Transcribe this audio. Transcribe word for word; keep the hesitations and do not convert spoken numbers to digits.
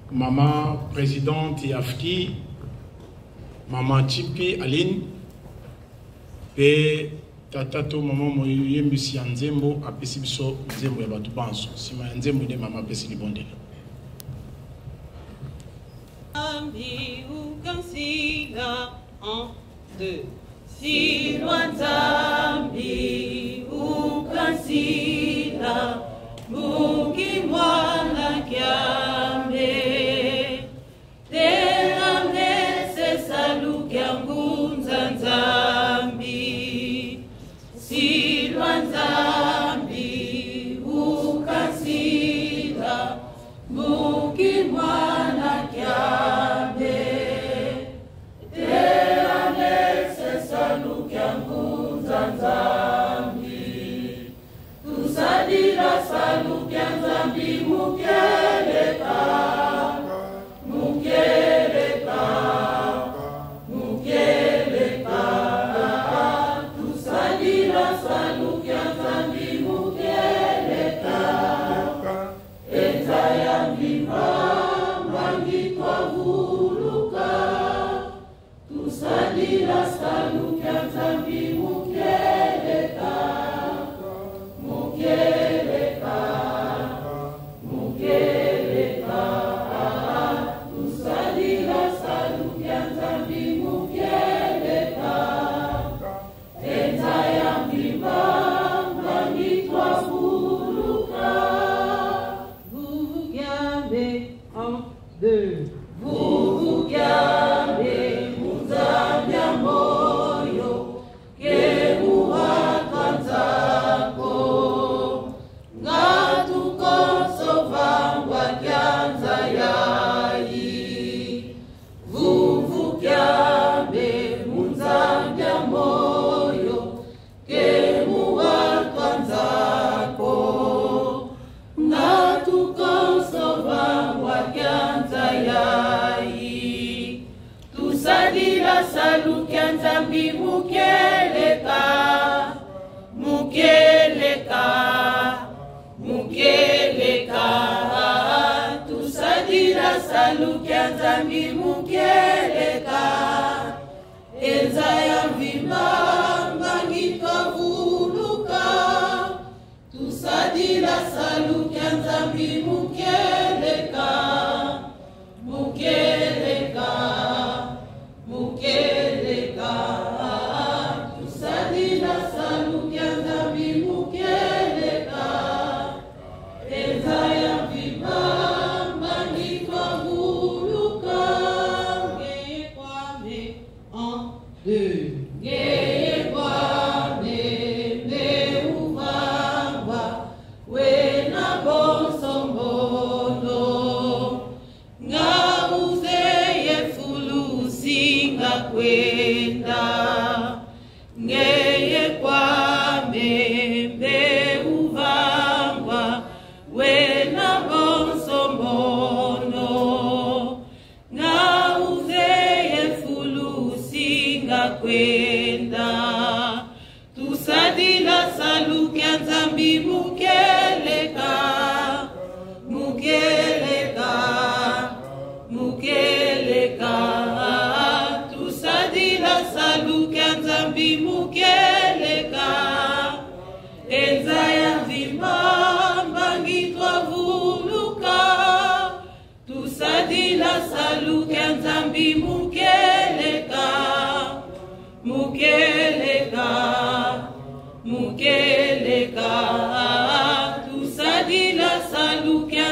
Maman présidente Yafki, Maman Chipi Aline, et Tatato Maman Moyembusi Nzembo, Apesibiso Nzembo ya batu banso. Sima Nzembo de Maman Pesi Libonde. Zambi ukansila, un, deux. Si loin Zambi ukansila, Mugi mwana kiambe, tena mnese salu kiangunza Nzambi. Si loin Nzambi ukansila, Mugi mwana kiambe, tena mnese salu kiangunza Nzambi. Tusadira salu Nzambi mukeleka, mukeleka, mukeleka. Tusadira salu Nzambi mukeleka, enza ya mlima mangitwa vuluka. Tusadira salu Nzambi mukeleka, mukeleka, mukeleka. Tusadira salu Nzambi mukeleka, enza ya mlima mangitwa vuluka. Vous vous gardez en deux. Vous vous gardez Nzambi ya moyo, ke muwakanzako. Ngatukosovangwa kyanza yayi. Vous vous gardez Nzambi ya moyo, ke muwakanzako. Ngatukosovangwa kyanza yayi. Tusadira salu Nzambi mukeleka, mukeleka, mukeleka. Tusadira salu Nzambi mukeleka, enza ya mvimba mangitwa vuluka. Tusadira salu Nzambi mukeleka, mukeleka, mukeleka. Tusadira salu Nzambi mukeleka, enza ya mvimba mangitwa vuluka. Ngeye kwame, un, deux. Ngeye kwame, me uvangwa, wena bonsombono. Ngauzeye fulu singa kwenda. Ngeye kwame, me uvangwa, wena bonsombono. Ngauzeye fulu singa kwenda. Tusadila salu Nzambi mukeleka, mukeleka, mukeleka. Tusadila salu Nzambi mukeleka, enza ya mvimba mangitwa vuluka. Tusadila salu Nzambi mukeleka, mukeleka, mukeleka. Tusadila salu